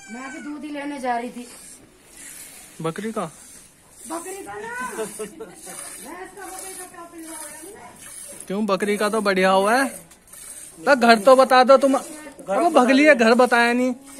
मैं अभी दूध ही लेने जा रही थी। बकरी का ना भैंस का, बकरी का क्या पिलवा रहे हैं? क्यों, बकरी का तो बढ़िया हुआ है। तो घर तो बता दो तुम। अब भगली है, घर बताया नहीं।